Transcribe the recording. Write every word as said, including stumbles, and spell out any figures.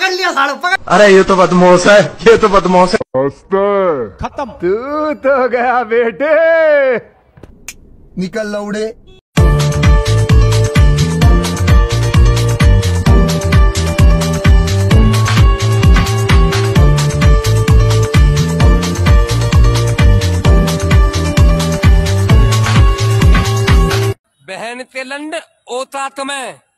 पकड़ लिया सालो पकड़। अरे ये तो बदमाश है, ये तो बदमाश है। खत्म। तू तो गया बेटे। निकल लौड़े। बहन तेलंड ओता तुम्हें